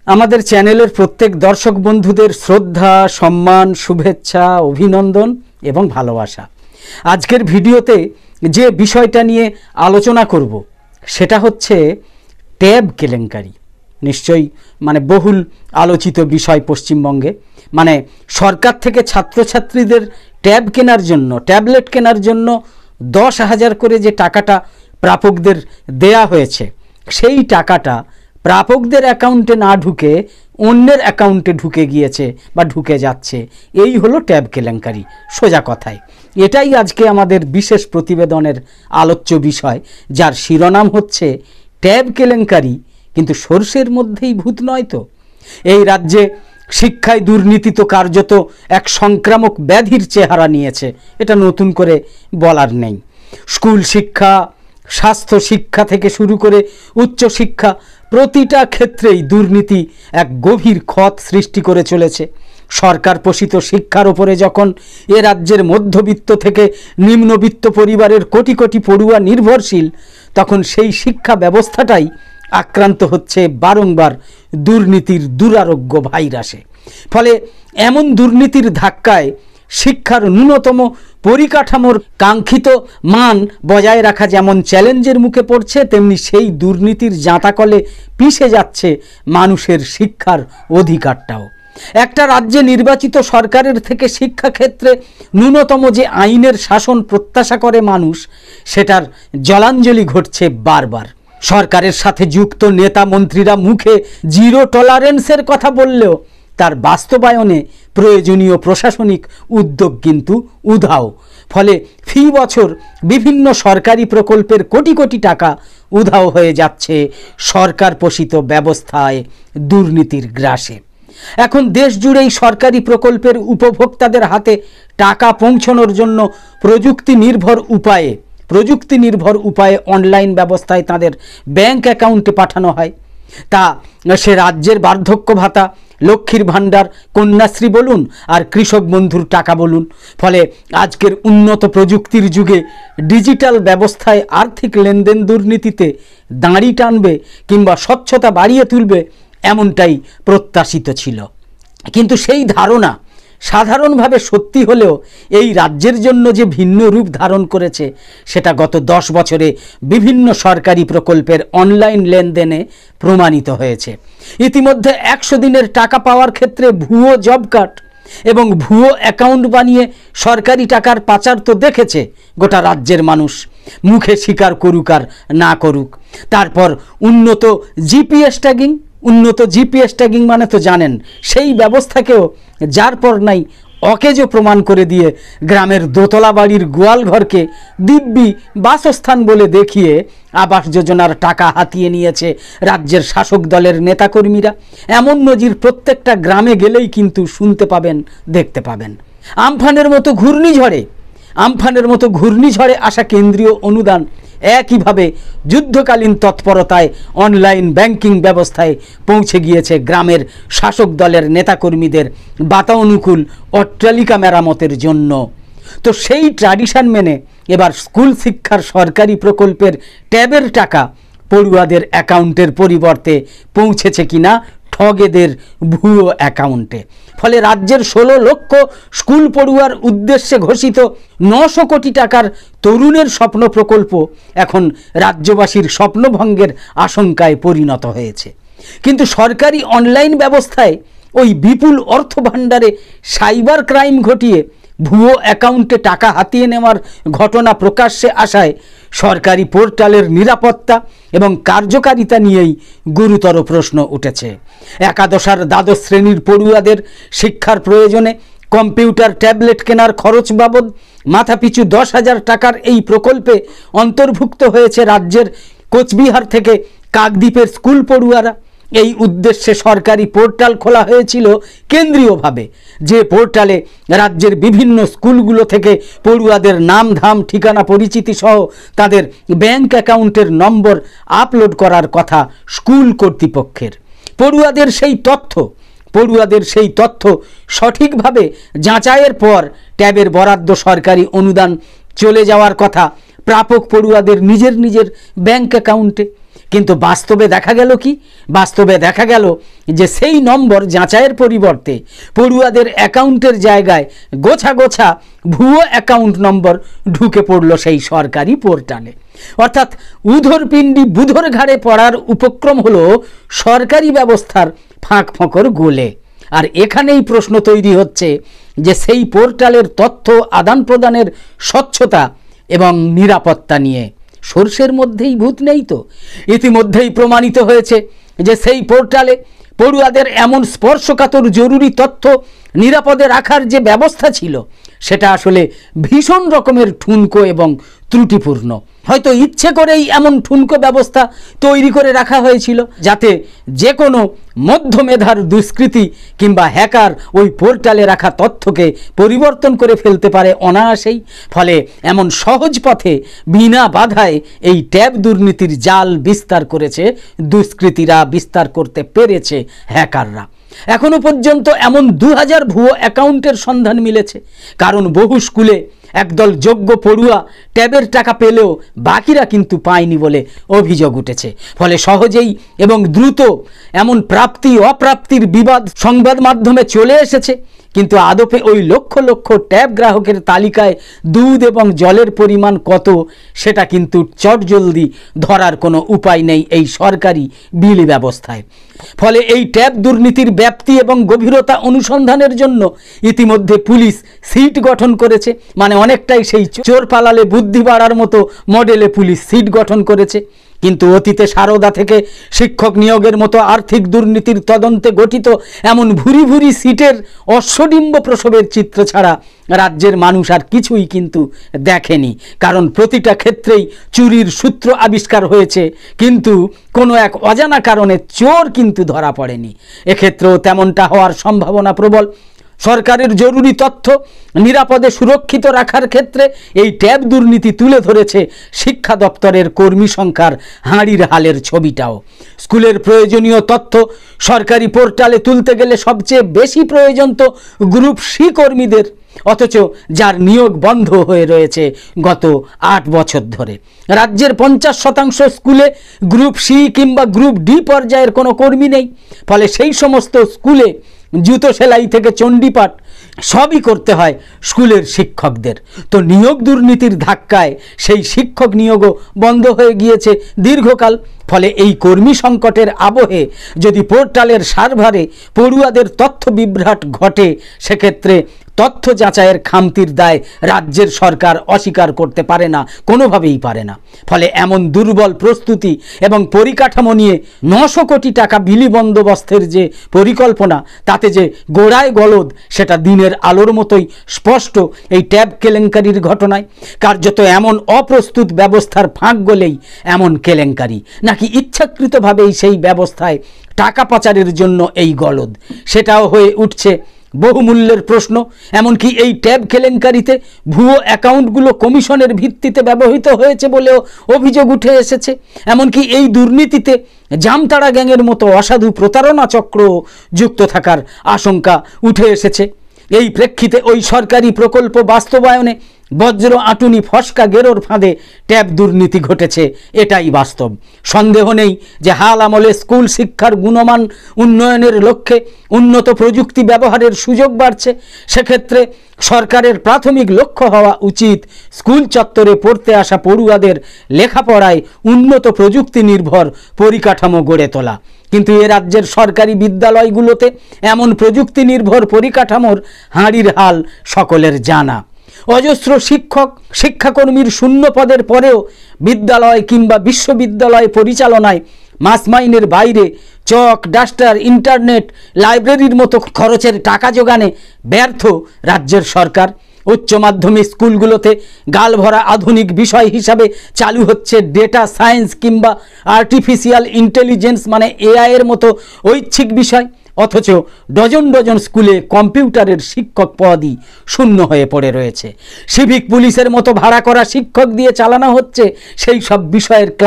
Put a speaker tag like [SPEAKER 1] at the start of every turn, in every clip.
[SPEAKER 1] আমাদের চ্যানেলের প্রত্যেক দর্শক বন্ধুদের শ্রদ্ধা, সম্মান, শুভেচ্ছা, অভিনন্দন এবং ভালোবাসা। আজকের ভিডিওতে যে বিষয়টা নিয়ে আলোচনা করব সেটা হচ্ছে ট্যাব কেলেঙ্কারি। নিশ্চয়ই বহুল আলোচিত বিষয় পশ্চিমবঙ্গে। সরকার থেকে ছাত্রছাত্রীদের ট্যাব কেনার জন্য, ট্যাবলেট কেনার জন্য 10,000 করে যে টাকাটা প্রাপকদের দেয়া হয়েছে, সেই টাকাটা প্রাপকদের অ্যাকাউন্টে না ঢুকে অন্যের অ্যাকাউন্টে ঢুকে গিয়েছে বা ঢুকে যাচ্ছে। এই হলো ট্যাব কেলেঙ্কারি, সোজা কথায়। এটাই আজকে আমাদের বিশেষ প্রতিবেদনের আলোচ্য বিষয়, যার শিরোনাম হচ্ছে ট্যাব কেলেঙ্কারি কিন্তু সর্ষের মধ্যেই ভূত নয় তো। এই রাজ্যে শিক্ষায় দুর্নীতি তো কার্যত এক সংক্রামক ব্যাধির চেহারা নিয়েছে, এটা নতুন করে বলার নেই। স্কুল শিক্ষা, স্বাস্থ্য শিক্ষা থেকে শুরু করে উচ্চশিক্ষা, প্রতিটা ক্ষেত্রেই দুর্নীতি এক গভীর ক্ষত সৃষ্টি করে চলেছে। সরকার পোষিত শিক্ষার ওপরে যখন এ রাজ্যের মধ্যবিত্ত থেকে নিম্নবিত্ত পরিবারের কোটি কোটি পড়ুয়া নির্ভরশীল, তখন সেই শিক্ষা ব্যবস্থাটাই আক্রান্ত হচ্ছে বারংবার দুর্নীতির দুরারোগ্য ভাইরাসে। ফলে এমন দুর্নীতির ধাক্কায় শিক্ষার ন্যূনতম পরিকাঠামোর কাঙ্ক্ষিত মান বজায় রাখা যেমন চ্যালেঞ্জের মুখে পড়ছে, তেমনি সেই দুর্নীতির জাঁতাকলে পিষে যাচ্ছে মানুষের শিক্ষার অধিকারটাও। একটা রাজ্যে নির্বাচিত সরকারের থেকে শিক্ষাক্ষেত্রে ন্যূনতম যে আইনের শাসন প্রত্যাশা করে মানুষ, সেটার জলাঞ্জলি ঘটছে বারবার। সরকারের সাথে যুক্ত নেতা মন্ত্রীরা মুখে জিরো টলারেন্সের কথা বললেও তার বাস্তবায়নে প্রয়োজনীয় প্রশাসনিক উদ্যোগ কিন্তু উধাও। ফলে ফি বছর বিভিন্ন সরকারি প্রকল্পের কোটি কোটি টাকা উধাও হয়ে যাচ্ছে সরকার পোষিত ব্যবস্থায় দুর্নীতির গ্রাসে। এখন দেশ জুড়েই সরকারি প্রকল্পের উপভোক্তাদের হাতে টাকা পৌঁছানোর জন্য প্রযুক্তি নির্ভর উপায়ে অনলাইন ব্যবস্থায় তাদের ব্যাংক অ্যাকাউন্টে পাঠানো হয়। তা সে রাজ্যের বার্ধক্য ভাতা, লক্ষ্মীর ভাণ্ডার, কন্যাশ্রী বলুন আর কৃষক বন্ধুর টাকা বলুন। ফলে আজকের উন্নত প্রযুক্তির যুগে ডিজিটাল ব্যবস্থায় আর্থিক লেনদেন দুর্নীতিতে দাঁড়ি টানবে কিংবা স্বচ্ছতা বাড়িয়ে তুলবে, এমনটাই প্রত্যাশিত ছিল। কিন্তু সেই ধারণা সাধারণভাবে সত্যি হলেও এই রাজ্যের জন্য যে ভিন্ন রূপ ধারণ করেছে, সেটা গত 10 বছরে বিভিন্ন সরকারি প্রকল্পের অনলাইন লেনদেনে প্রমাণিত হয়েছে। ইতিমধ্যে 100 দিনের টাকা পাওয়ার ক্ষেত্রে ভুয়ো জব কার্ড এবং ভুয়ো অ্যাকাউন্ট বানিয়ে সরকারি টাকার পাচার তো দেখেছে গোটা রাজ্যের মানুষ, মুখে স্বীকার করুক আর না করুক। তারপর উন্নত জিপিএস ট্যাগিং মানে তো জানেন, সেই ব্যবস্থাকেও যার পর নাই অকেজো প্রমাণ করে দিয়ে গ্রামের দোতলা বাড়ির গোয়াল ঘরকে দিব্যি বাসস্থান বলে দেখিয়ে আবাস যোজনার টাকা হাতিয়ে নিয়েছে রাজ্যের শাসক দলের নেতাকর্মীরা। এমন নজির প্রত্যেকটা গ্রামে গেলেই কিন্তু শুনতে পাবেন, দেখতে পাবেন। আমফানের মতো ঘূর্ণিঝড়ে আসা কেন্দ্রীয় অনুদান একইভাবে যুদ্ধকালীন তৎপরতায় অনলাইন ব্যাংকিং ব্যবস্থায় পৌঁছে গিয়েছে গ্রামের শাসক দলের নেতাকর্মীদের বাতানুকূল অট্টালিকা মেরামতের জন্য। তো সেই ট্র্যাডিশন মেনে এবার স্কুল শিক্ষার সরকারি প্রকল্পের ট্যাবের টাকা পড়ুয়াদের অ্যাকাউন্টের পরিবর্তে পৌঁছেছে কিনা ঠগেদের ভুয়ো অ্যাকাউন্টে। ফলে রাজ্যের 16 লক্ষ স্কুল পড়ুয়ার উদ্দেশ্যে ঘোষিত 900 কোটি টাকার তরুণের স্বপ্ন প্রকল্প এখন রাজ্যবাসীর স্বপ্নভঙ্গের আশঙ্কায় পরিণত হয়েছে। কিন্তু সরকারি অনলাইন ব্যবস্থায় ওই বিপুল অর্থ ভাণ্ডারে সাইবার ক্রাইম ঘটিয়ে ভুয়ো অ্যাকাউন্টে টাকা হাতিয়ে নেওয়ার ঘটনা প্রকাশ্যে আসায় সরকারি পোর্টালের নিরাপত্তা এবং কার্যকারিতা নিয়েই গুরুতর প্রশ্ন উঠেছে। একাদশ আর দ্বাদশ শ্রেণীর পড়ুয়াদের শিক্ষার প্রয়োজনে কম্পিউটার, ট্যাবলেট কেনার খরচ বাবদ মাথাপিছু 10,000 টাকার এই প্রকল্পে অন্তর্ভুক্ত হয়েছে রাজ্যের কোচবিহার থেকে কাকদ্বীপের স্কুল পড়ুয়ারা। এই উদ্দেশ্যে সরকারি পোর্টাল খোলা হয়েছিল কেন্দ্রীয়ভাবে, যে পোর্টালে রাজ্যের বিভিন্ন স্কুলগুলো থেকে পড়ুয়াদের নাম, ধাম, ঠিকানা, পরিচিতি সহ তাদের ব্যাংক অ্যাকাউন্টের নম্বর আপলোড করার কথা স্কুল কর্তৃপক্ষের। পড়ুয়াদের সেই তথ্য সঠিকভাবে যাচাইয়ের পর ট্যাবের বরাদ্দ সরকারি অনুদান চলে যাওয়ার কথা প্রাপক পড়ুয়াদের নিজের ব্যাংক অ্যাকাউন্টে। কিন্তু বাস্তবে দেখা গেল কি? বাস্তবে দেখা গেল যে সেই নম্বর যাচাইয়ের পরিবর্তে পড়ুয়াদের অ্যাকাউন্টের জায়গায় গোছা গোছা ভুয়ো অ্যাকাউন্ট নম্বর ঢুকে পড়ল সেই সরকারি পোর্টালে। অর্থাৎ উধর পিণ্ডি বুধর ঘাড়ে পড়ার উপক্রম হলো সরকারি ব্যবস্থার ফাঁক ফোঁকর গোলে। আর এখানেই প্রশ্ন তৈরি হচ্ছে যে সেই পোর্টালের তথ্য আদান প্রদানের স্বচ্ছতা এবং নিরাপত্তা নিয়ে সর্ষের মধ্যেই ভূত নেই তো? ইতিমধ্যেই প্রমাণিত হয়েছে যে সেই পোর্টালে পড়ুয়াদের এমন স্পর্শকাতর জরুরি তথ্য নিরাপদে রাখার যে ব্যবস্থা ছিল সেটা আসলে ভীষণ রকমের ঠুনকো এবং ত্রুটিপূর্ণ। হয়তো ইচ্ছে করেই এমন ঠুনকো ব্যবস্থা তৈরি করে রাখা হয়েছিল যাতে যে কোনো মধ্যমেধার দুষ্কৃতী কিংবা হ্যাকার ওই পোর্টালে রাখা তথ্যকে পরিবর্তন করে ফেলতে পারে অনায়াসেই। ফলে এমন সহজ পথে বিনা বাধায় এই ট্যাব দুর্নীতির জাল বিস্তার করেছে দুষ্কৃতীরা, বিস্তার করতে পেরেছে হ্যাকাররা। এখনো পর্যন্ত এমন 2000 ভুয়ো অ্যাকাউন্টের সন্ধান মিলেছে, কারণ বহু স্কুলে একদল যোগ্য পড়ুয়া ট্যাবের টাকা পেলেও বাকিরা কিন্তু পায়নি বলে অভিযোগ উঠেছে। ফলে সহজেই এবং দ্রুত এমন প্রাপ্তি অপ্রাপ্তির বিবাদ সংবাদ মাধ্যমে চলে এসেছে, কিন্তু আদপে ওই লক্ষ লক্ষ ট্যাব গ্রাহকের তালিকায় দুধ এবং জলের পরিমাণ কত সেটা কিন্তু চটজলদি ধরার কোনো উপায় নেই এই সরকারি বিলি ব্যবস্থায়। ফলে এই ট্যাব দুর্নীতির ব্যাপ্তি এবং গভীরতা অনুসন্ধানের জন্য ইতিমধ্যে পুলিশ সিট গঠন করেছে। মানে অনেকটাই সেই চোর পালালে বুদ্ধি বাড়ার মতো মডেলে পুলিশ সিট গঠন করেছে। কিন্তু অতীতে সারদা থেকে শিক্ষক নিয়োগের মতো আর্থিক দুর্নীতির তদন্তে গঠিত এমন ভুরি ভুরি সিটের অশ্বডিম্ব প্রসবের চিত্র ছাড়া রাজ্যের মানুষ আর কিছুই কিন্তু দেখেনি। কারণ প্রতিটা ক্ষেত্রেই চুরির সূত্র আবিষ্কার হয়েছে, কিন্তু কোনো এক অজানা কারণে চোর কিন্তু ধরা পড়েনি। এক্ষেত্রেও তেমনটা হওয়ার সম্ভাবনা প্রবল। সরকারের জরুরি তথ্য নিরাপদে সুরক্ষিত রাখার ক্ষেত্রে এই ট্যাব দুর্নীতি তুলে ধরেছে শিক্ষা দপ্তরের কর্মী সংখ্যার হাঁড়ির হালের ছবিটাও। স্কুলের প্রয়োজনীয় তথ্য সরকারি পোর্টালে তুলতে গেলে সবচেয়ে বেশি প্রয়োজন তো গ্রুপ সি কর্মীদের, অথচ যার নিয়োগ বন্ধ হয়ে রয়েছে গত 8 বছর ধরে। রাজ্যের 50% স্কুলে গ্রুপ সি কিংবা গ্রুপ ডি পর্যায়ের কোনো কর্মী নেই। ফলে সেই সমস্ত স্কুলে জুতো সেলাই থেকে চণ্ডীপাঠ সবই করতে হয় স্কুলের শিক্ষকদের। তো নিয়োগ দুর্নীতির ধাক্কায় সেই শিক্ষক নিয়োগও বন্ধ হয়ে গিয়েছে দীর্ঘকাল। ফলে এই কর্মী সংকটের আবহে যদি পোর্টালের সার্ভারে পড়ুয়াদের তথ্য বিভ্রাট ঘটে, সেক্ষেত্রে তথ্য যাচাইয়ের খামতির দায় রাজ্যের সরকার অস্বীকার করতে পারে না, কোনোভাবেই পারে না। ফলে এমন দুর্বল প্রস্তুতি এবং পরিকাঠামো নিয়ে 900 কোটি টাকা বিলি বন্দোবস্তের যে পরিকল্পনা, তাতে যে গোড়ায় গলদ সেটা দিনের আলোর মতোই স্পষ্ট এই ট্যাব কেলেঙ্কারির ঘটনায়। কার্যত এমন অপ্রস্তুত ব্যবস্থার ফাঁক গলেই এমন কেলেঙ্কারি, নাকি ইচ্ছাকৃতভাবেই সেই ব্যবস্থায় টাকা পাচারের জন্য এই গলদ, সেটাও হয়ে উঠছে বহুমূল্যের প্রশ্ন। এমনকি এই ট্যাব কেলেঙ্কারিতে ভুয়ো অ্যাকাউন্টগুলো কমিশনের ভিত্তিতে ব্যবহৃত হয়েছে বলেও অভিযোগ উঠে এসেছে। এমনকি এই দুর্নীতিতে জামতাড়া গ্যাংয়ের মতো অসাধু প্রতারণা চক্র যুক্ত থাকার আশঙ্কা উঠে এসেছে। এই প্রেক্ষিতে ওই সরকারি প্রকল্প বাস্তবায়নে বজ্র আটুনি ফসকা গেরোর ফাঁদে ট্যাব দুর্নীতি ঘটেছে, এটাই বাস্তব। সন্দেহ নেই যে হাল আমলে স্কুল শিক্ষার গুণমান উন্নয়নের লক্ষ্যে উন্নত প্রযুক্তি ব্যবহারের সুযোগ বাড়ছে। সেক্ষেত্রে সরকারের প্রাথমিক লক্ষ্য হওয়া উচিত স্কুল চত্বরে পড়তে আসা পড়ুয়াদের লেখাপড়ায় উন্নত প্রযুক্তি নির্ভর পরিকাঠামো গড়ে তোলা। কিন্তু এ রাজ্যের সরকারি বিদ্যালয়গুলোতে এমন প্রযুক্তি নির্ভর পরিকাঠামোর হাঁড়ির হাল সকলের জানা। অজস্র শিক্ষাকর্মীর শূন্য পদের পরেও বিদ্যালয় কিংবা বিশ্ববিদ্যালয় পরিচালনায় মাসমাইনের বাইরে চক, ডাস্টার, ইন্টারনেট, লাইব্রেরির মতো খরচের টাকা জোগানে ব্যর্থ রাজ্যের সরকার। উচ্চ মাধ্যমিক স্কুলগুলোতে গালভরা আধুনিক বিষয় হিসাবে চালু হচ্ছে ডেটা সায়েন্স কিংবা আর্টিফিশিয়াল ইন্টেলিজেন্স মানে এআই এর মতো ঐচ্ছিক বিষয়, অথচ ডজন ডজন স্কুলে কম্পিউটারের শিক্ষক পদই শূন্য হয়ে পড়ে রয়েছে। সিভিক পুলিশের মতো ভাড়া করা শিক্ষক দিয়ে চালানো হচ্ছে সেই সব বিষয়ের ক্লাস।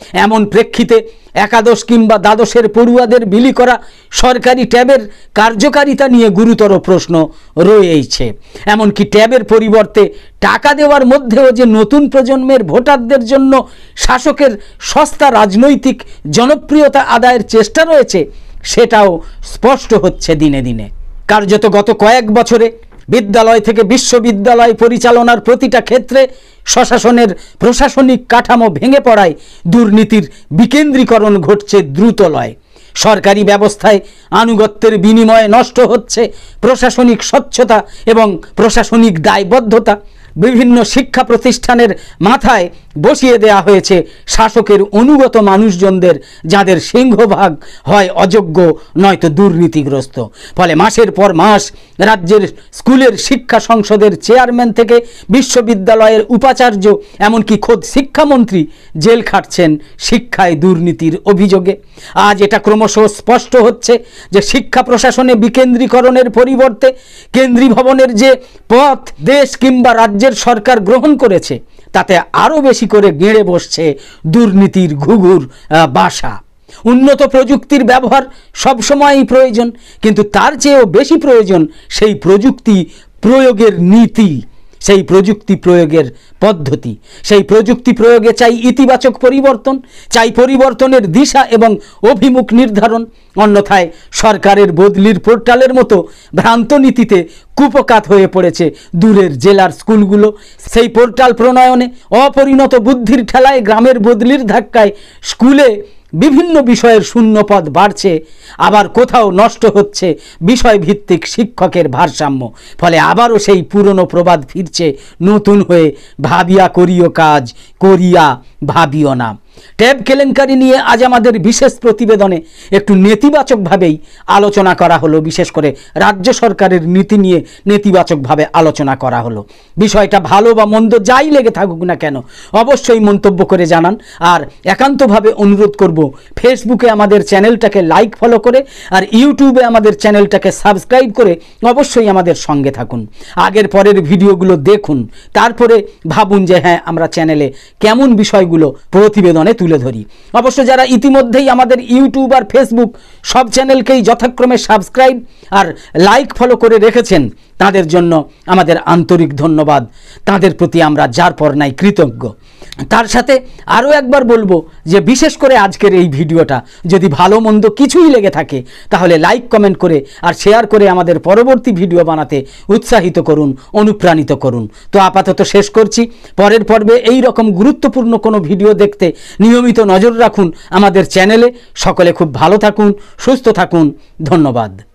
[SPEAKER 1] এমন প্রেক্ষিতে একাদশ কিংবা দ্বাদশের পড়ুয়াদের বিলি করা সরকারি ট্যাবের কার্যকারিতা নিয়ে গুরুতর প্রশ্ন রয়েছে। এমনকি ট্যাবের পরিবর্তে টাকা দেওয়ার মধ্যেও যে নতুন প্রজন্মের ভোটারদের জন্য শাসকের সস্তা রাজনৈতিক জনপ্রিয়তা আদায়ের চেষ্টা রয়েছে, সেটাও স্পষ্ট হচ্ছে দিনে দিনে। কার্যত গত কয়েক বছরে বিদ্যালয় থেকে বিশ্ববিদ্যালয় পরিচালনার প্রতিটা ক্ষেত্রে স্বশাসনের প্রশাসনিক কাঠামো ভেঙে পড়ায় দুর্নীতির বিকেন্দ্রীকরণ ঘটছে দ্রুতলয়ে। সরকারি ব্যবস্থায় আনুগত্যের বিনিময়ে নষ্ট হচ্ছে প্রশাসনিক স্বচ্ছতা এবং প্রশাসনিক দায়বদ্ধতা। বিভিন্ন শিক্ষা প্রতিষ্ঠানের মাথায় বসিয়ে দেয়া হয়েছে শাসকের অনুগত মানুষজনদের, যাদের সিংহভাগ হয় অযোগ্য নয়তো দুর্নীতিগ্রস্ত। ফলে মাসের পর মাস রাজ্যের স্কুলের শিক্ষা সংসদের চেয়ারম্যান থেকে বিশ্ববিদ্যালয়ের উপাচার্য, এমনকি খোদ শিক্ষামন্ত্রী জেল খাটছেন শিক্ষায় দুর্নীতির অভিযোগে। আজ এটা ক্রমশ স্পষ্ট হচ্ছে যে শিক্ষা প্রশাসনে বিকেন্দ্রীকরণের পরিবর্তে কেন্দ্রীভবনের যে পথ দেশ কিংবা রাজ্যের সরকার গ্রহণ করেছে, তাতে আরও বেশি করে গেড়ে বসছে দুর্নীতির ঘুঘুর বাসা। উন্নত প্রযুক্তির ব্যবহার সবসময়ই প্রয়োজন, কিন্তু তার চেয়েও বেশি প্রয়োজন সেই প্রযুক্তি প্রয়োগের নীতি, সেই প্রযুক্তি প্রয়োগের পদ্ধতি। সেই প্রযুক্তি প্রয়োগে চাই ইতিবাচক পরিবর্তন, চাই পরিবর্তনের দিশা এবং অভিমুখ নির্ধারণ। অন্যথায় সরকারের বদলির পোর্টালের মতো ভ্রান্ত নীতিতে কুপকাত হয়ে পড়েছে দূরের জেলার স্কুলগুলো। সেই পোর্টাল প্রণয়নে অপরিণত বুদ্ধির ঠেলায় গ্রামের বদলির ধাক্কায় স্কুলে বিভিন্ন বিষয়ের শূন্যপদ বাড়ছে, আবার কোথাও নষ্ট হচ্ছে বিষয়ভিত্তিক শিক্ষকের ভারসাম্য। ফলে আবারও সেই পুরনো প্রবাদ ফিরছে নতুন হয়ে, ভাবিয়া করিও কাজ, করিয়া ভাবিও না। ট্যাব কেলেঙ্কারি নিয়ে আজ আমাদের বিশেষ প্রতিবেদনে একটু নেতিবাচকভাবেই আলোচনা করা হলো, বিশেষ করে রাজ্য সরকারের নীতি নিয়ে নেতিবাচকভাবে আলোচনা করা হলো। বিষয়টা ভালো বা মন্দ যাই লেগে থাকুক না কেন, অবশ্যই মন্তব্য করে জানান। আর একান্তভাবে অনুরোধ করব, ফেসবুকে আমাদের চ্যানেলটাকে লাইক ফলো করে আর ইউটিউবে আমাদের চ্যানেলটাকে সাবস্ক্রাইব করে অবশ্যই আমাদের সঙ্গে থাকুন। আগের পরের ভিডিওগুলো দেখুন, তারপরে ভাবুন যে হ্যাঁ, আমরা চ্যানেলে কেমন বিষয়গুলো প্রতিবেদনে তুলে ধরি। অবশ্য যারা ইতিমধ্যেই আমাদের ইউটিউব আর ফেসবুক সব চ্যানেলকেই যথাক্রমে সাবস্ক্রাইব আর লাইক ফলো করে রেখেছেন, তাদের জন্য আমাদের আন্তরিক ধন্যবাদ। তাদের প্রতি আমরা যার পর নাই কৃতজ্ঞ। তার সাথে আরও একবার বলবো যে বিশেষ করে আজকের এই ভিডিওটা যদি ভালো মন্দ কিছুই লেগে থাকে, তাহলে লাইক কমেন্ট করে আর শেয়ার করে আমাদের পরবর্তী ভিডিও বানাতে উৎসাহিত করুন, অনুপ্রাণিত করুন। তো আপাতত শেষ করছি। পরের পর্বে এই রকম গুরুত্বপূর্ণ কোনো ভিডিও দেখতে নিয়মিত নজর রাখুন আমাদের চ্যানেলে। সকলে খুব ভালো থাকুন, সুস্থ থাকুন। ধন্যবাদ।